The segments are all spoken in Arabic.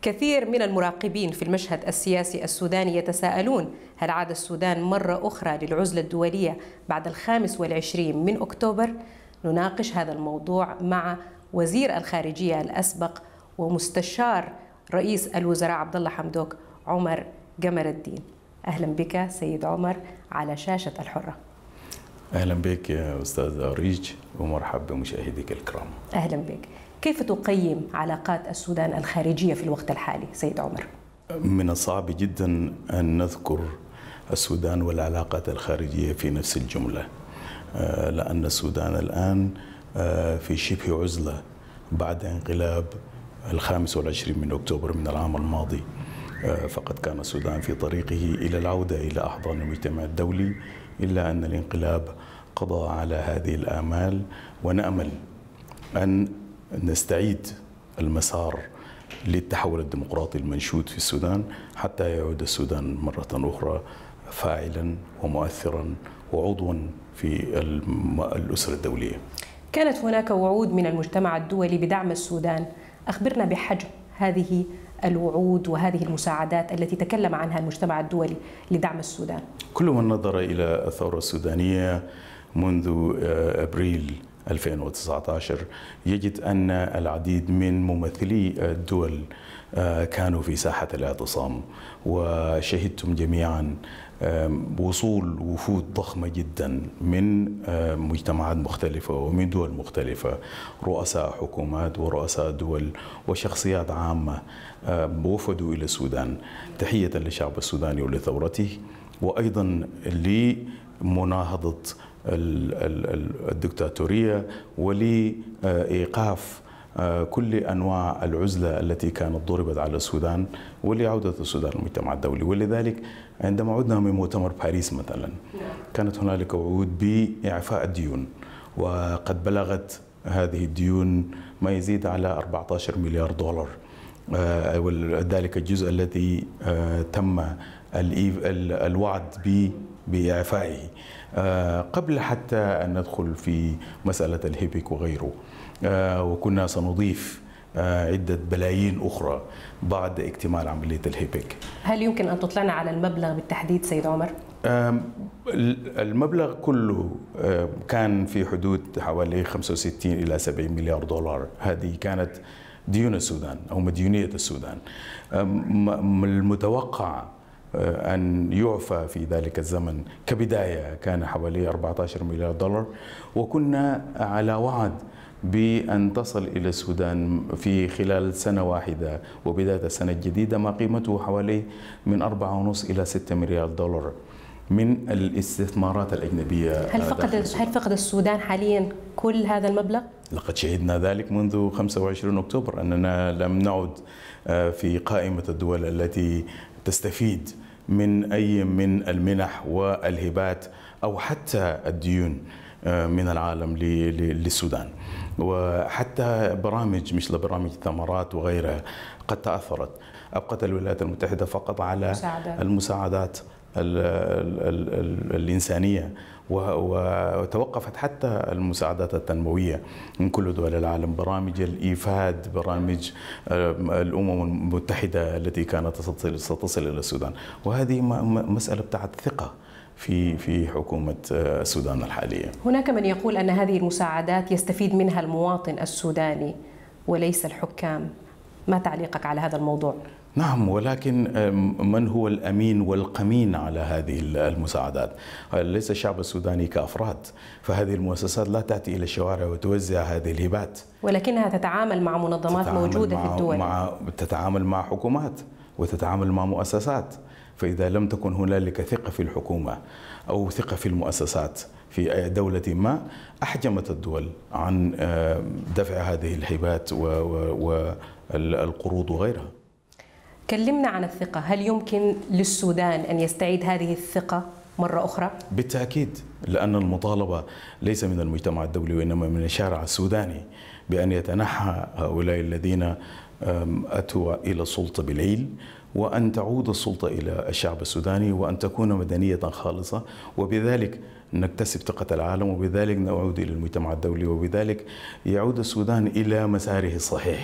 كثير من المراقبين في المشهد السياسي السوداني يتساءلون: هل عاد السودان مرة أخرى للعزلة الدولية بعد 25 من أكتوبر؟ نناقش هذا الموضوع مع وزير الخارجية الأسبق ومستشار رئيس الوزراء عبد الله حمدوك، عمر قمر الدين. أهلا بك سيد عمر على شاشة الحرة. أهلا بك يا أستاذ أريج، ومرحبا بمشاهديك الكرام. أهلا بك. كيف تقيم علاقات السودان الخارجية في الوقت الحالي سيد عمر؟ من الصعب جدا أن نذكر السودان والعلاقات الخارجية في نفس الجملة، لأن السودان الآن في شبه عزلة بعد انقلاب 25 من أكتوبر من العام الماضي. فقد كان السودان في طريقه إلى العودة إلى أحضان المجتمع الدولي، إلا أن الانقلاب قضى على هذه الآمال، ونأمل أن نستعيد المسار للتحول الديمقراطي المنشود في السودان حتى يعود السودان مرة أخرى فاعلا ومؤثرا وعضوا في الأسرة الدولية. كانت هناك وعود من المجتمع الدولي بدعم السودان، أخبرنا بحجم هذه الوعود وهذه المساعدات التي تكلم عنها المجتمع الدولي لدعم السودان. كل من نظر إلى الثورة السودانية منذ أبريل 2019 يجد أن العديد من ممثلي الدول كانوا في ساحة الاعتصام، وشهدتم جميعا وصول وفود ضخمة جدا من مجتمعات مختلفة ومن دول مختلفة، رؤساء حكومات ورؤساء دول وشخصيات عامة وفدوا إلى السودان تحية للشعب السوداني ولثورته، وأيضا لمناهضة الدكتاتورية ولإيقاف كل أنواع العزلة التي كانت ضربت على السودان ولعودة السودان للمجتمع الدولي. ولذلك عندما عدنا من مؤتمر باريس مثلا كانت هنالك وعود بإعفاء الديون، وقد بلغت هذه الديون ما يزيد على 14 مليار دولار، وذلك الجزء الذي تم الوعد بإعفائه قبل حتى أن ندخل في مسألة الهيبك وغيره، وكنا سنضيف عدة بلايين أخرى بعد اكتمال عملية الهيبك. هل يمكن أن تطلعنا على المبلغ بالتحديد سيد عمر؟ المبلغ كله كان في حدود حوالي 65 إلى 70 مليار دولار. هذه كانت ديون السودان أو مديونية السودان. المتوقع أن يعفى في ذلك الزمن كبداية كان حوالي 14 مليار دولار، وكنا على وعد بأن تصل إلى السودان في خلال سنة واحدة وبداية السنة الجديدة ما قيمته حوالي من 4.5 إلى 6 مليار دولار من الاستثمارات الأجنبية. هل فقد السودان حاليا كل هذا المبلغ؟ لقد شهدنا ذلك منذ 25 أكتوبر أننا لم نعد في قائمة الدول التي تستفيد من أي من المنح والهبات أو حتى الديون من العالم للسودان، وحتى برامج مثل برامج الثمرات وغيرها قد تأثرت. أبقت الولايات المتحدة فقط على المساعدات الإنسانية، وتوقفت حتى المساعدات التنموية من كل دول العالم، برامج الإيفاد، برامج الأمم المتحدة التي كانت ستصل إلى السودان. وهذه مسألة بتاعت ثقة في حكومة السودان الحالية. هناك من يقول أن هذه المساعدات يستفيد منها المواطن السوداني وليس الحكام، ما تعليقك على هذا الموضوع؟ نعم، ولكن من هو الأمين والقمين على هذه المساعدات؟ ليس الشعب السوداني كأفراد، فهذه المؤسسات لا تأتي إلى الشوارع وتوزع هذه الهبات، ولكنها تتعامل مع منظمات موجودة في الدول، تتعامل مع حكومات وتتعامل مع مؤسسات. فإذا لم تكن هنالك ثقة في الحكومة أو ثقة في المؤسسات في دولة ما، أحجمت الدول عن دفع هذه الهبات والقروض وغيرها. كلمنا عن الثقة، هل يمكن للسودان أن يستعيد هذه الثقة مرة أخرى؟ بالتأكيد، لأن المطالبة ليس من المجتمع الدولي وإنما من الشارع السوداني بأن يتنحى هؤلاء الذين أتوا إلى السلطة بالعيل، وأن تعود السلطة إلى الشعب السوداني، وأن تكون مدنية خالصة، وبذلك نكتسب ثقة العالم، وبذلك نعود إلى المجتمع الدولي، وبذلك يعود السودان إلى مساره الصحيح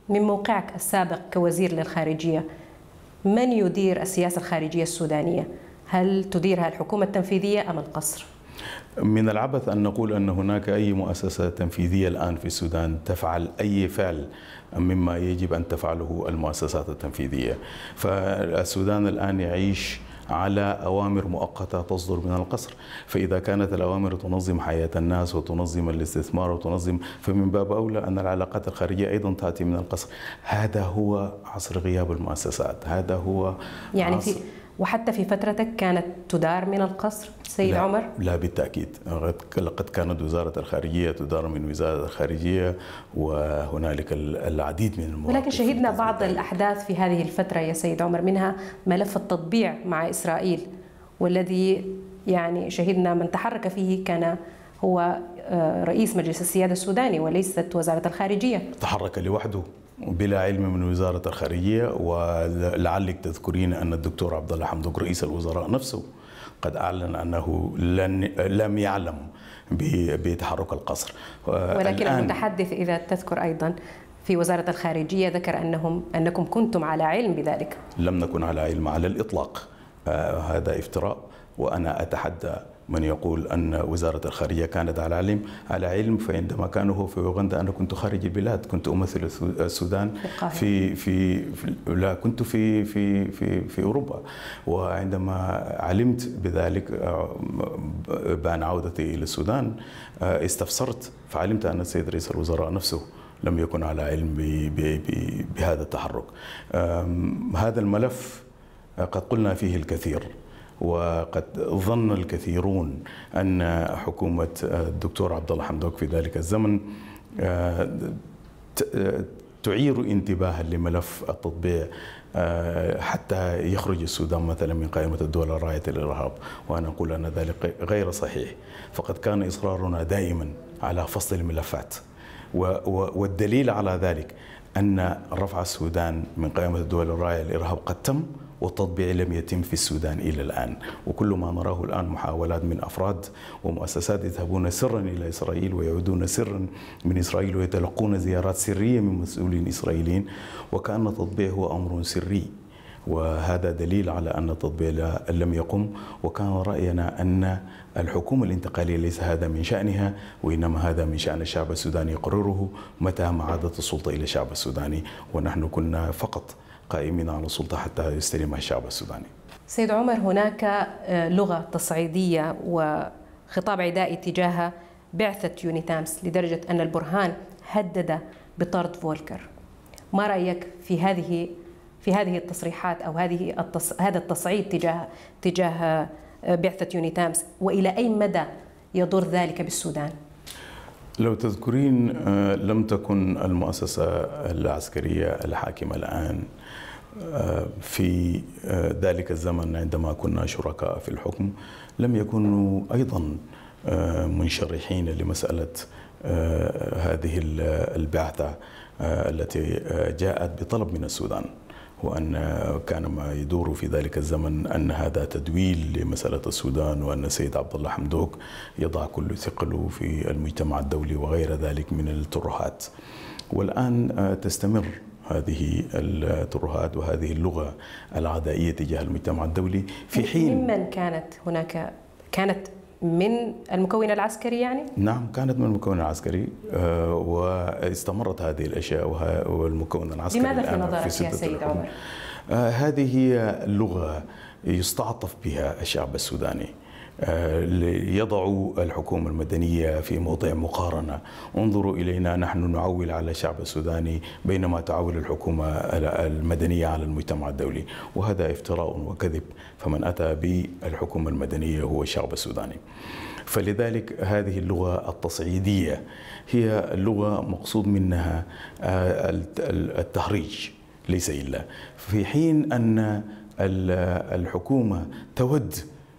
من موقعك السابق كوزير للخارجية، من يدير السياسة الخارجية السودانية؟ هل تديرها الحكومة التنفيذية أم القصر؟ من العبث أن نقول أن هناك أي مؤسسة تنفيذية الآن في السودان تفعل أي فعل مما يجب أن تفعله المؤسسات التنفيذية. فالسودان الآن يعيش على أوامر مؤقتة تصدر من القصر، فإذا كانت الأوامر تنظم حياة الناس وتنظم الاستثمار وتنظم، فمن باب أولى أن العلاقات الخارجية أيضا تأتي من القصر. هذا هو عصر غياب المؤسسات، هذا هو يعني وحتى في فترتك كانت تدار من القصر سيد عمر؟ لا بالتأكيد، لقد كانت وزارة الخارجية تدار من وزارة الخارجية، وهنالك العديد من المواقف. ولكن شهدنا بعض الأحداث في هذه الفترة يا سيد عمر، منها ملف التطبيع مع إسرائيل، والذي يعني شهدنا من تحرك فيه كان هو رئيس مجلس السيادة السوداني وليست وزارة الخارجية. تحرك لوحده بلا علم من وزارة الخارجية. ولعلك تذكرين أن الدكتور عبد الله حمدوك رئيس الوزراء نفسه قد أعلن أنه لم يعلم بتحرك القصر. ولكن المتحدث إذا تذكر أيضا في وزارة الخارجية ذكر أنكم كنتم على علم بذلك. لم نكن على علم على الإطلاق، هذا افتراء. وأنا أتحدى من يقول أن وزارة الخارجية كانت على علم، فعندما كانوا في أوغندا أنا كنت خارج البلاد، كنت أمثل السودان لا كنت في أوروبا. وعندما علمت بذلك بأن عودتي إلى السودان استفسرت، فعلمت أن السيد رئيس الوزراء نفسه لم يكن على علم بهذا التحرك. هذا الملف قد قلنا فيه الكثير، وقد ظن الكثيرون أن حكومة الدكتور عبد الله حمدوك في ذلك الزمن تعير انتباها لملف التطبيع حتى يخرج السودان مثلا من قائمة الدول الراعية للإرهاب. وأنا أقول أن ذلك غير صحيح، فقد كان إصرارنا دائما على فصل الملفات، والدليل على ذلك أن رفع السودان من قائمة الدول الراعية للإرهاب قد تم، والتطبيع لم يتم في السودان إلى الآن. وكل ما نراه الآن محاولات من أفراد ومؤسسات يذهبون سرا إلى إسرائيل ويعودون سرا من إسرائيل ويتلقون زيارات سرية من مسؤولين إسرائيليين، وكأن التطبيع هو أمر سري. وهذا دليل على أن التطبيع لم يقم. وكان رأينا أن الحكومة الانتقالية ليس هذا من شأنها، وإنما هذا من شأن الشعب السوداني يقرره متى ما عادت السلطة إلى الشعب السوداني، ونحن كنا فقط قائمين على السلطة حتى يستلمها الشعب السوداني. سيد عمر، هناك لغة تصعيدية وخطاب عدائي تجاه بعثة يونيتامس لدرجة أن البرهان هدد بطرد فولكر. ما رأيك في هذه التصريحات أو هذا التصعيد تجاه بعثة يونيتامس، وإلى أي مدى يضر ذلك بالسودان؟ لو تذكرين لم تكن المؤسسة العسكرية الحاكمة الآن في ذلك الزمن عندما كنا شركاء في الحكم لم يكونوا أيضا منشرحين لمسألة هذه البعثة التي جاءت بطلب من السودان، وأن كان ما يدور في ذلك الزمن أن هذا تدويل لمسألة السودان، وأن السيد عبد الله حمدوك يضع كل ثقله في المجتمع الدولي وغير ذلك من الترهات. والآن تستمر هذه الترهات وهذه اللغة العدائية تجاه المجتمع الدولي في حين ممن كانت من المكون العسكري يعني؟ نعم، كانت من المكون العسكري، واستمرت هذه الأشياء والمكون العسكري. لماذا في نظرك يا سيد عمر؟ هذه هي اللغة يستعطف بها الشعب السوداني، يضع الحكومة المدنية في موضع مقارنة. انظروا إلينا، نحن نعول على الشعب السوداني بينما تعول الحكومة المدنية على المجتمع الدولي، وهذا افتراء وكذب. فمن أتى بالحكومة المدنية هو الشعب السوداني. فلذلك هذه اللغة التصعيدية هي لغة مقصود منها التهريج ليس إلا، في حين أن الحكومة تود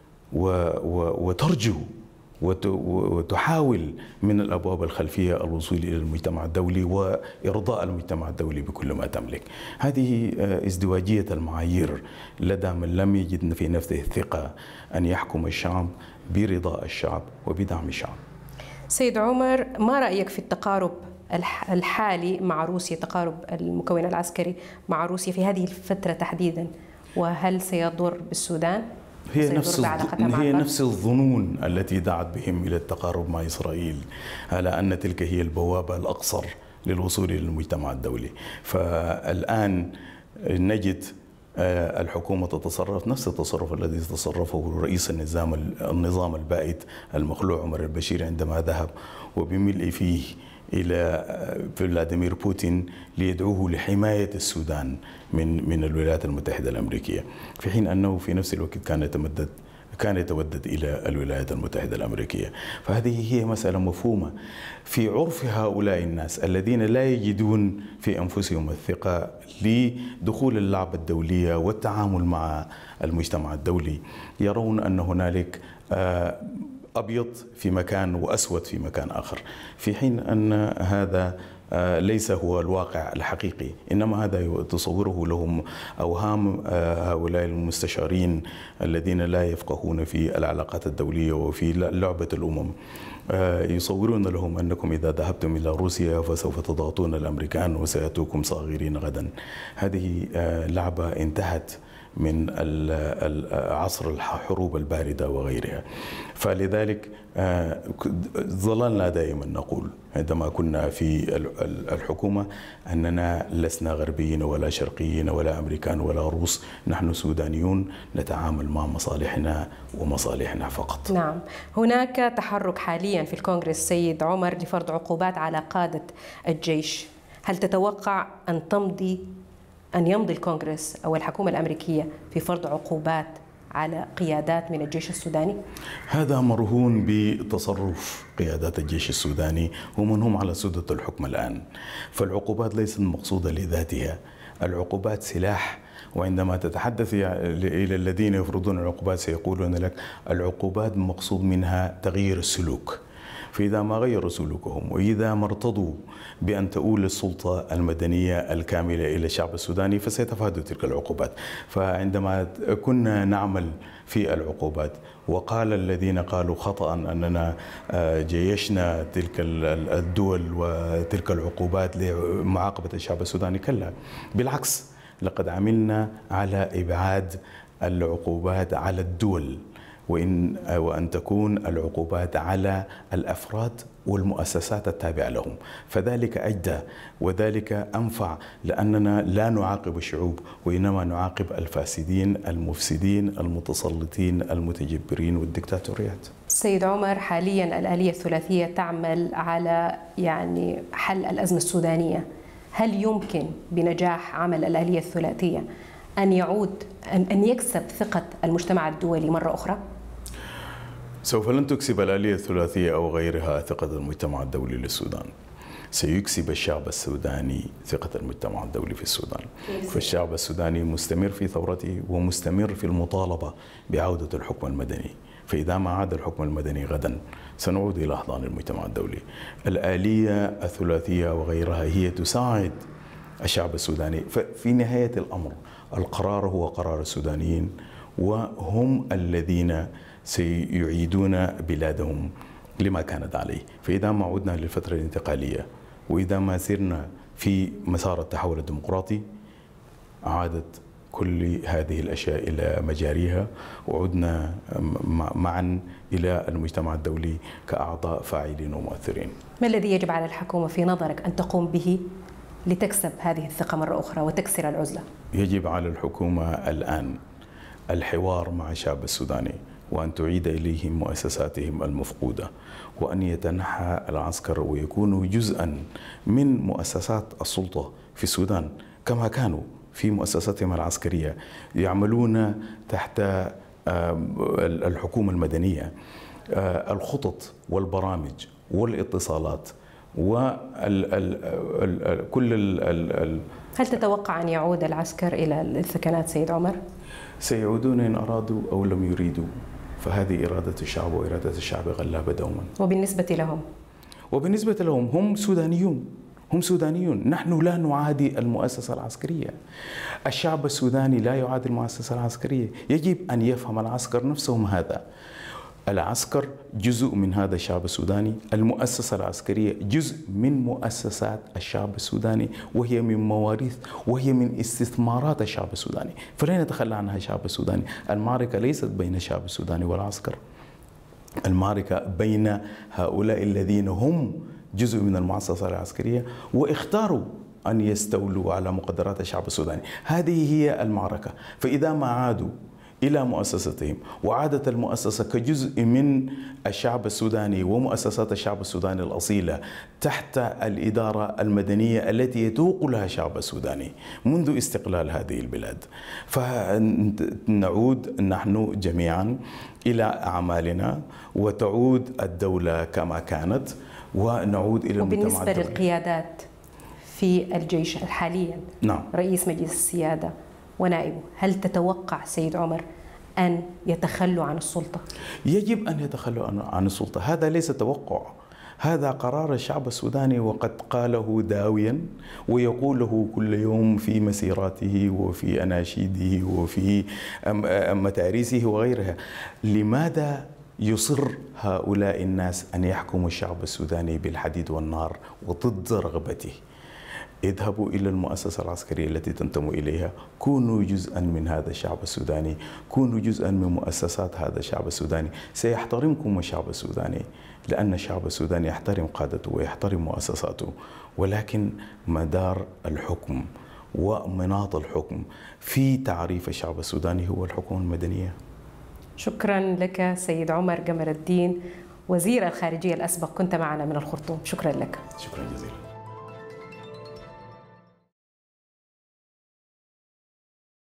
وترجو وتحاول من الأبواب الخلفية الوصول إلى المجتمع الدولي وإرضاء المجتمع الدولي بكل ما تملك. هذه ازدواجية المعايير لدى من لم يجد في نفسه الثقة أن يحكم الشعب برضاء الشعب وبدعم الشعب. سيد عمر، ما رأيك في التقارب الحالي مع روسيا، تقارب المكون العسكري مع روسيا في هذه الفترة تحديدا، وهل سيضر بالسودان؟ هي نفس الظنون التي دعت بهم إلى التقارب مع إسرائيل، على أن تلك هي البوابة الأقصر للوصول إلى المجتمع الدولي. فالآن نجد الحكومة تتصرف نفس التصرف الذي تصرفه رئيس النظام البائد المخلوع عمر البشير عندما ذهب وبملء فيه إلى فلاديمير بوتين ليدعوه لحماية السودان من الولايات المتحدة الأمريكية، في حين أنه في نفس الوقت كان يتودد إلى الولايات المتحدة الأمريكية. فهذه هي مسألة مفهومة في عرف هؤلاء الناس الذين لا يجدون في أنفسهم الثقة لدخول اللعبة الدولية والتعامل مع المجتمع الدولي. يرون أن هنالك أبيض في مكان وأسود في مكان آخر، في حين أن هذا ليس هو الواقع الحقيقي، إنما هذا تصوره لهم أوهام هؤلاء المستشارين الذين لا يفقهون في العلاقات الدولية وفي لعبة الأمم. يصورون لهم أنكم إذا ذهبتم إلى روسيا فسوف تضغطون الأمريكان وسيأتوكم صاغرين غدا. هذه لعبة انتهت من عصر الحروب الباردة وغيرها. فلذلك ظللنا دائما نقول عندما كنا في الحكومة أننا لسنا غربيين ولا شرقيين ولا أمريكان ولا روس، نحن سودانيون نتعامل مع مصالحنا ومصالحنا فقط. نعم، هناك تحرك حاليا في الكونغرس سيد عمر لفرض عقوبات على قادة الجيش، هل تتوقع أن يمضي الكونغرس أو الحكومة الأمريكية في فرض عقوبات على قيادات من الجيش السوداني؟ هذا مرهون بتصرف قيادات الجيش السوداني ومن هم على سدة الحكم الآن. فالعقوبات ليست مقصودة لذاتها، العقوبات سلاح. وعندما تتحدث إلى الذين يفرضون العقوبات سيقولون لك العقوبات مقصود منها تغيير السلوك. فإذا ما غيروا سلوكهم وإذا ما ارتضوا بأن تؤول السلطة المدنية الكاملة إلى الشعب السوداني فسيتفادوا تلك العقوبات. فعندما كنا نعمل في العقوبات وقال الذين قالوا خطأ أننا جيشنا تلك الدول وتلك العقوبات لمعاقبة الشعب السوداني، كلا، بالعكس، لقد عملنا على إبعاد العقوبات على الدول وأن تكون العقوبات على الأفراد والمؤسسات التابعة لهم، فذلك أجدى وذلك أنفع، لأننا لا نعاقب الشعوب وإنما نعاقب الفاسدين المفسدين المتسلطين المتجبرين والدكتاتوريات. سيد عمر، حاليا الآلية الثلاثية تعمل على حل الأزمة السودانية، هل يمكن بنجاح عمل الآلية الثلاثية أن يكسب ثقة المجتمع الدولي مرة أخرى؟ سوف لن تكسب الآلية الثلاثية أو غيرها ثقة المجتمع الدولي للسودان، سيكسب الشعب السوداني ثقة المجتمع الدولي في السودان. فالشعب السوداني مستمر في ثورته ومستمر في المطالبة بعودة الحكم المدني، فإذا ما عاد الحكم المدني غدا سنعود إلى أحضان المجتمع الدولي. الآلية الثلاثية وغيرها هي تساعد الشعب السوداني. ففي نهاية الأمر القرار هو قرار السودانيين، وهم الذين سيعيدون بلادهم لما كانت عليه. فإذا ما عدنا للفترة الانتقالية وإذا ما سرنا في مسار التحول الديمقراطي عادت كل هذه الأشياء إلى مجاريها، وعدنا معا إلى المجتمع الدولي كأعضاء فاعلين ومؤثرين. ما الذي يجب على الحكومة في نظرك أن تقوم به لتكسب هذه الثقة مرة أخرى وتكسر العزلة؟ يجب على الحكومة الآن الحوار مع الشعب السوداني، وأن تعيد إليهم مؤسساتهم المفقودة، وأن يتنحى العسكر ويكونوا جزءا من مؤسسات السلطة في السودان كما كانوا في مؤسساتهم العسكرية، يعملون تحت الحكومة المدنية. الخطط والبرامج والاتصالات هل تتوقع أن يعود العسكر إلى الثكنات سيد عمر؟ سيعودون إن أرادوا أو لم يريدوا، فهذه إرادة الشعب، وإرادة الشعب غلابة دوما. وبالنسبة لهم؟ وبالنسبة لهم هم سودانيون، هم سودانيون. نحن لا نعادي المؤسسة العسكرية، الشعب السوداني لا يعادي المؤسسة العسكرية. يجب أن يفهم العسكر نفسهم هذا. العسكر جزء من هذا الشعب السوداني، المؤسسة العسكرية جزء من مؤسسات الشعب السوداني، وهي من مواريث وهي من استثمارات الشعب السوداني، فلا نتخلى عنها الشعب السوداني. المعركة ليست بين الشعب السوداني والعسكر، المعركة بين هؤلاء الذين هم جزء من المؤسسة العسكرية واختاروا أن يستولوا على مقدرات الشعب السوداني. هذه هي المعركة. فإذا ما عادوا إلى مؤسستهم وعادت المؤسسة كجزء من الشعب السوداني ومؤسسات الشعب السوداني الأصيلة تحت الإدارة المدنية التي يتوق لها الشعب السوداني منذ استقلال هذه البلاد، فنعود نحن جميعا إلى أعمالنا وتعود الدولة كما كانت ونعود إلى المجتمع الدولي. وبالنسبة للقيادات في الجيش حاليا، نعم، رئيس مجلس السيادة ونائبه، هل تتوقع سيد عمر أن يتخلوا عن السلطة؟ يجب أن يتخلوا عن السلطة، هذا ليس توقع، هذا قرار الشعب السوداني وقد قاله داويا ويقوله كل يوم في مسيراته وفي أناشيده وفي متاريسه وغيرها. لماذا يصر هؤلاء الناس أن يحكموا الشعب السوداني بالحديد والنار وضد رغبته؟ اذهبوا إلى المؤسسة العسكرية التي تنتموا إليها، كونوا جزءا من هذا الشعب السوداني، كونوا جزءا من مؤسسات هذا الشعب السوداني، سيحترمكم الشعب السوداني، لأن الشعب السوداني يحترم قادته ويحترم مؤسساته، ولكن مدار الحكم ومناط الحكم في تعريف الشعب السوداني هو الحكومة المدنية. شكرا لك سيد عمر قمر الدين، وزير الخارجية الأسبق، كنت معنا من الخرطوم. شكرا لك. شكرا جزيلا.